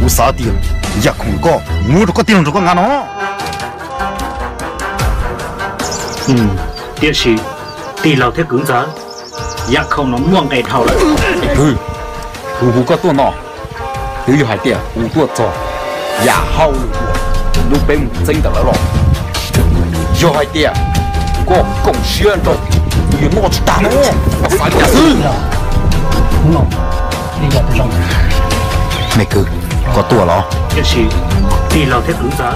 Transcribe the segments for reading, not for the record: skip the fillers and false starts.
cú xả tiền giặc không có mua được có tiền rồi có ngàn nó tiền sĩ tỷ lệ thế cứng giá giặc không nó muông cái thầu lại cú cóตัวnọ nếu như hai tiền cúตัวcho giả hậu lúc bên danh được rồi do hai tiền có công xuyên rồi như nó chỉ ta nó phải nhà sư không đi ra từ trong mày cứ có tua nó tiền sĩ tỷ lệ thế cứng giá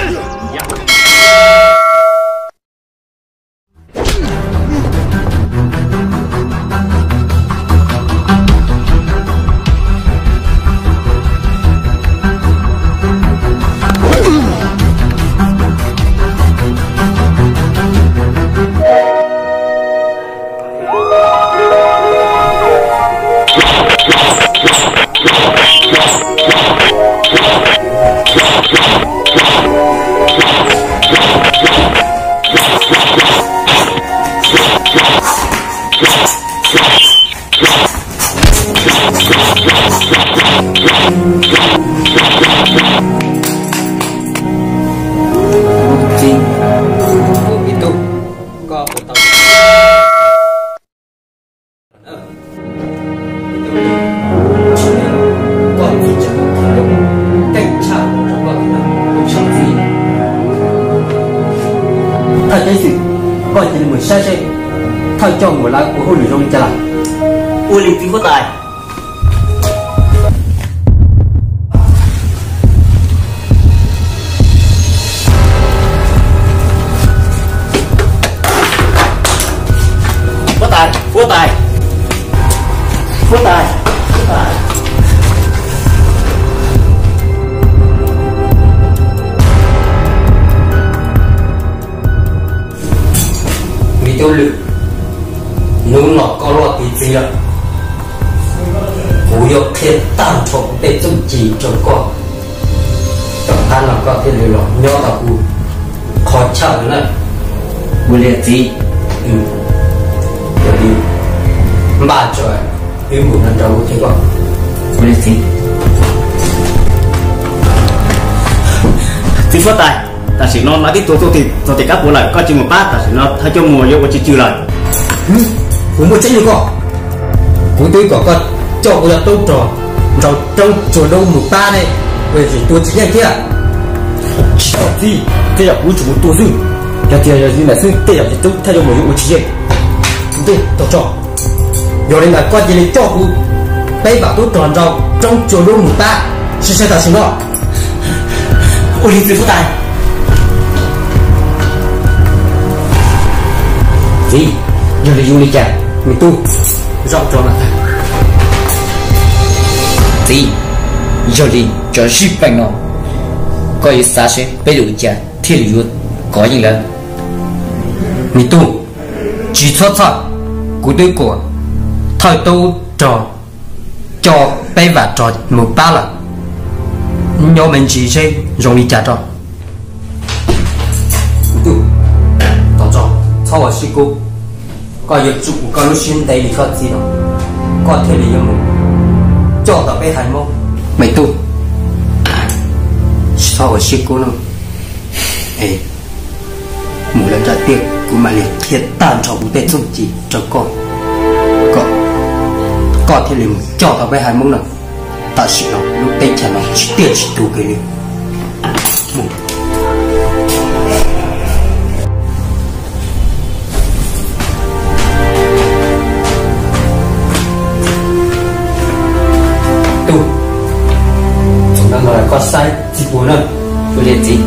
thay cho một lá của huấn luyện viên trả lại. Huấn luyện viên có tài. Có tài, có tài, có tài, có tài. Vì tiêu lự nung nọ có lo tí gì rồi cú yêu thiên tam trọng để chung chỉ trong con tổng tan là có thiên lừa nhớ là cú khó chịu nữa cú liệt gì rồi đi ba trời yêu một lần đầu thế con cú liệt gì xin phớt tài ta chỉ nó nói cái tôi thì các bố lại coi chừng một bát ta chỉ nó thay cho mùa yêu của chị trừ lại cũng một trách nhiệm có cũng tôi có con cho cô là tốt trò rồi trong chỗ đâu một ba này về thì tôi chỉ nhận kia chỉ có gì thế là cũng chủ tôi dư cái tiền là gì là sư tiền là tôi thay cho một chỉ nhận tôi tốt trò rồi đây là quan gì cho cô đây bảo tôi tròn rồi trong chỗ đâu một ba sẽ ta xin đó ôi đi từ phút tài gì giờ là du lịch à mình tu rộng cho mà gì giờ đi cho ship bánh nó có ý xa sẽ bây giờ chả thiết lý có gì là mình tu chỉ thoát thoát của tôi của thời tôi cho bay và trò một ba lần nhau mình chỉ sẽ dùng đi trả cho tu tao cho sau ở sư cô có việc chủ có lúc xin đây thì có gì đâu có thể lý do cho tao bé thành mông mày tu sau ở sư cô đâu ê mỗi lần trả tiền của mày liền thiệt tàn cho bố tệ dùng chỉ cho con có thể lý cho tao bé thành mông nào ta chỉ nó lúc tên trả nó chỉ tiền chỉ tu cái này có sai chỉ bốn lần tôi liền gì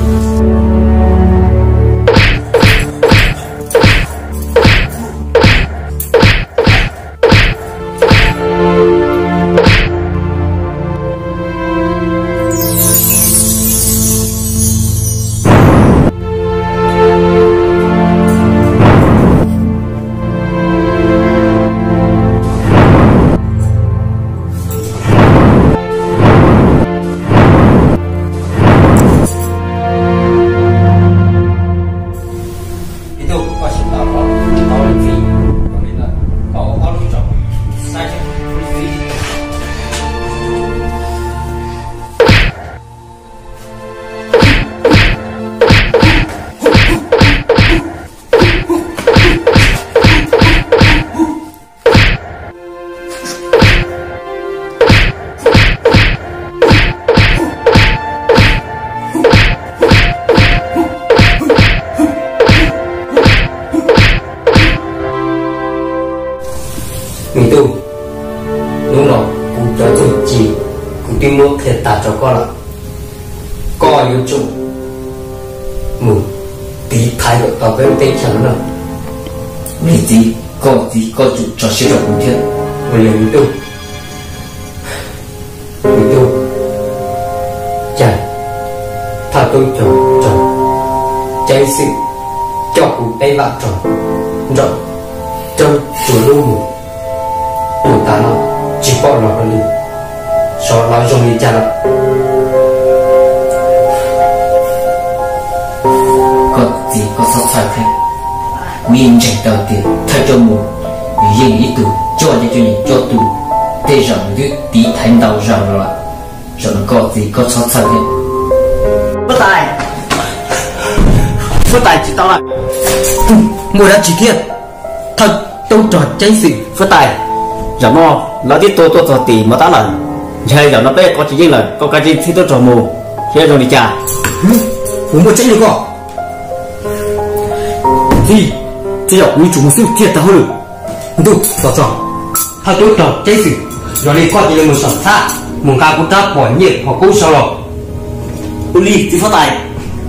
lúc thiệt ta cho con là coi yêu chung mù tí thái của tao với tên chẳng nữa vì gì có chủ cho siêu trọng cũng thiệt một lần tu chả thà tôi cho trái sự cho cụ tay bạn tròn rộng trong chùa lưu mù tụi ta nó chỉ bỏ lọt vào đi sau đó dùng đi cha lắm có gì có sót sai thế nguyên trình đầu tiên thay cho mù riêng ý tù cho những cho tù để rằng những tí thành đầu rằng rồi rồi có gì có sót sai thế Phước Tài chỉ tao lại ngồi đã chỉ thiệt thật tôi trò tranh sự Phước Tài giả mò nó tiếp tôi trò tỉ mà tao là giờ giờ nó bé có chỉ riêng là có cái gì thì tôi trò mù thế rồi đi trả uống một chén được không gì thì học quý chủ một sự thiệt ta hơn được tỏ trò thật tôi trò tranh sự rồi đi qua thì một sản xa một ca cũng tráp bỏ nhiệt hoặc cũng sau rồi Uli thì Phước Tài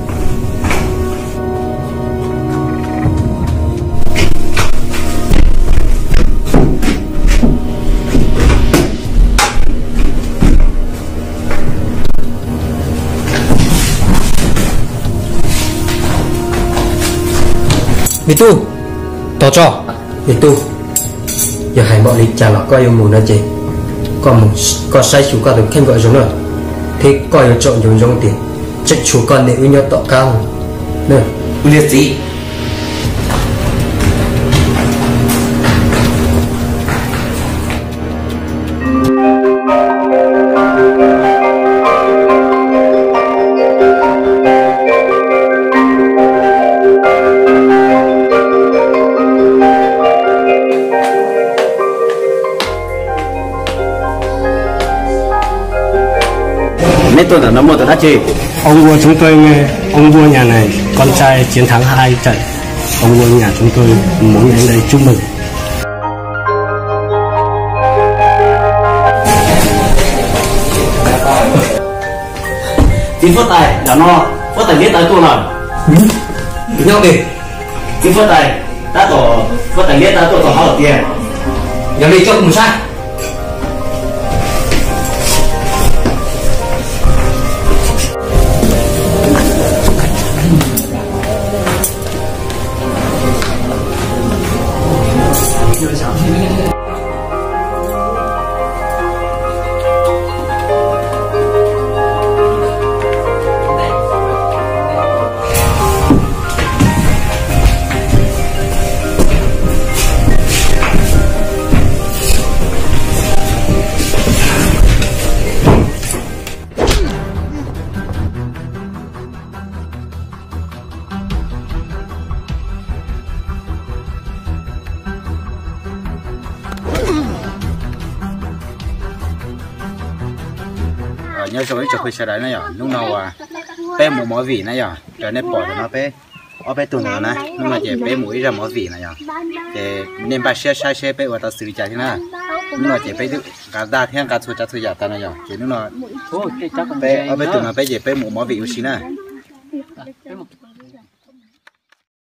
vì tu tỏ trò vì tu giờ hai bọn đi chàng là coi yêu mù nó chị còn sai chủ con được khen gọi giống rồi thế coi yêu trộn giống tiền trách chủ con để uy nhau tỏ cao nữa liệt gì tôi là nó mua từ đá chi ông vua chúng tôi nghe ông vua nhà này con trai chiến thắng 2 trận ông vua nhà chúng tôi muốn đến đây chúc mừng Chính Phước Tài đã no Phước Tài biết tới tôi rồi nhau đi Chính Phước Tài đã tổ Phước Tài biết tới tôi tổ họ tiền giờ đi cho cùng sai nhớ rồi chụp hình đấy này lúc nào bé một mỏ vỉ này rồi nên bỏ cho nó bé tuần rồi này lúc nào chỉ bé mũi ra mỏ vỉ này chỉ nên bà xe bé vào tao xử lý thế nào lúc nào chỉ bé được cả đa thiên cả số giả ta này chỉ lúc nào bé tuần nó bé chỉ bé một mỏ vỉ xí này